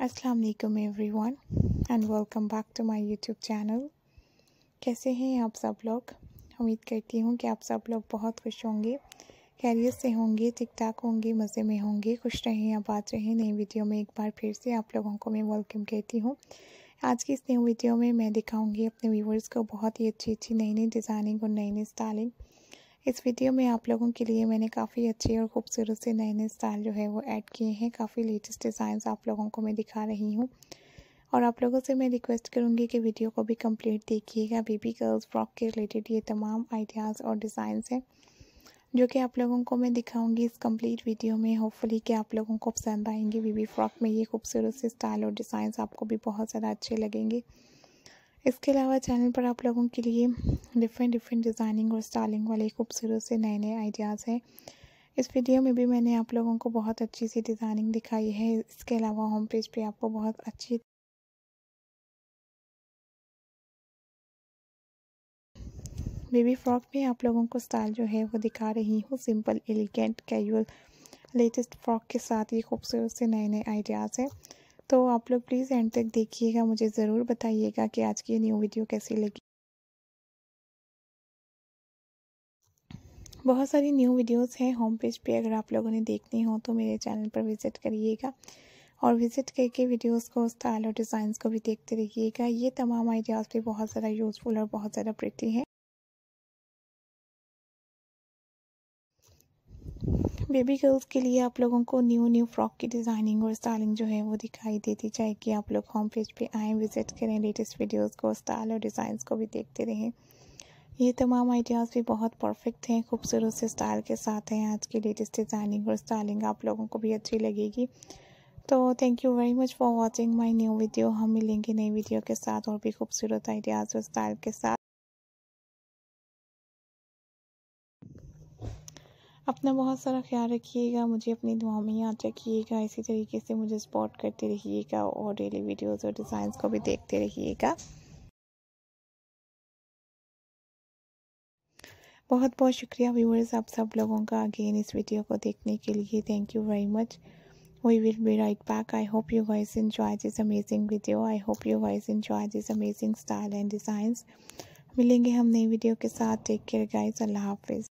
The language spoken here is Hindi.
अस्सलाम वालेकुम everyone and welcome back to my YouTube channel. कैसे हैं आप सब लोग? उम्मीद करती हूँ कि आप सब लोग बहुत खुश होंगे, खैरियत से होंगे, ठीक ठाक होंगे, मज़े में होंगे, खुश रहें, आबाद रहें। नई वीडियो में एक बार फिर से आप लोगों को मैं वेलकम कहती हूँ। आज की इस नई वीडियो में मैं दिखाऊँगी अपने व्यूवर्स को बहुत ही अच्छी नई डिज़ाइनिंग और नई स्टाइलिंग। इस वीडियो में आप लोगों के लिए मैंने काफ़ी अच्छे और खूबसूरत से नए स्टाइल जो है वो ऐड किए हैं। काफ़ी लेटेस्ट डिज़ाइंस आप लोगों को मैं दिखा रही हूँ और आप लोगों से मैं रिक्वेस्ट करूँगी कि वीडियो को भी कंप्लीट देखिएगा। बेबी गर्ल्स फ्रॉक के रिलेटेड ये तमाम आइडियाज़ और डिज़ाइंस हैं जो कि आप लोगों को मैं दिखाऊंगी इस कंप्लीट वीडियो में। होपफुली कि आप लोगों को पसंद आएंगे। बेबी फ्रॉक में ये खूबसूरत से स्टाइल और डिज़ाइंस आपको भी बहुत ज़्यादा अच्छे लगेंगे। इसके अलावा चैनल पर आप लोगों के लिए डिफरेंट डिज़ाइनिंग और स्टाइलिंग वाले खूबसूरत से नए आइडियाज़ हैं। इस वीडियो में भी मैंने आप लोगों को बहुत अच्छी सी डिज़ाइनिंग दिखाई है। इसके अलावा होम पेज पे आपको बहुत अच्छी बेबी फ्रॉक में आप लोगों को स्टाइल जो है वो दिखा रही हूँ। Simple, elegant, casual, latest frock के साथ ये खूबसूरत से नए आइडियाज़ हैं। तो आप लोग प्लीज़ एंड तक देखिएगा, मुझे ज़रूर बताइएगा कि आज की न्यू वीडियो कैसी लगी। बहुत सारी न्यू वीडियोस हैं होम पेज पे, अगर आप लोगों ने देखनी हो तो मेरे चैनल पर विज़िट करिएगा और विज़िट करके वीडियोस को, स्टाइल और डिज़ाइंस को भी देखते रहिएगा। ये तमाम आइडियाज़ भी बहुत ज़्यादा यूज़फुल और बहुत ज़्यादा प्रिटी हैं। बेबी गर्ल्स के लिए आप लोगों को न्यू फ्रॉक की डिज़ाइनिंग और स्टाइलिंग जो है वो दिखाई देती जाएगी। आप लोग होम पेज पे आएँ, विज़िट करें, लेटेस्ट वीडियोस को, स्टाइल और डिज़ाइंस को भी देखते रहें। ये तमाम आइडियाज़ भी बहुत परफेक्ट हैं, खूबसूरत से स्टाइल के साथ हैं। आज की लेटेस्ट डिज़ाइनिंग और स्टाइलिंग आप लोगों को भी अच्छी लगेगी। तो thank you very much for watching my new video. हम मिलेंगे नई वीडियो के साथ और भी खूबसूरत आइडियाज़ और स्टाइल के साथ। अपना बहुत सारा ख्याल रखिएगा, मुझे अपनी दुआ में याद रखिएगा। इसी तरीके से मुझे सपोर्ट करते रहिएगा और डेली वीडियोज़ और डिज़ाइंस को भी देखते रहिएगा। बहुत बहुत शुक्रिया व्यूअर्स आप सब लोगों का अगेन इस वीडियो को देखने के लिए। Thank you very much. We will be right back. I hope you guys enjoy this amazing video. I hope you guys enjoy this amazing style and designs. मिलेंगे हम नई वीडियो के साथ। टेक केयर गाइस, अल्लाह हाफिज़।